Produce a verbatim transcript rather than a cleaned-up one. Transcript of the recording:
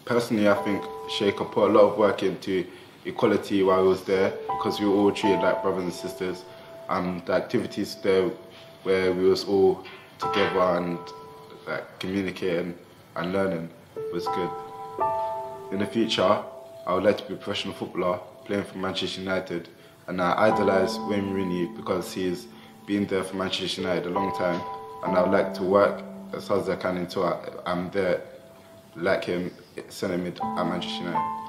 Personally, I think Sheikha put a lot of work into equality while he was there, because we were all treated like brothers and sisters. Um, the activities there where we was all together and like communicating and learning was good. In the future, I would like to be a professional footballer playing for Manchester United, and I idolise Wayne Rooney because he's been there for Manchester United a long time, and I would like to work as hard as I can until I, I'm there like him, centre mid at Manchester United.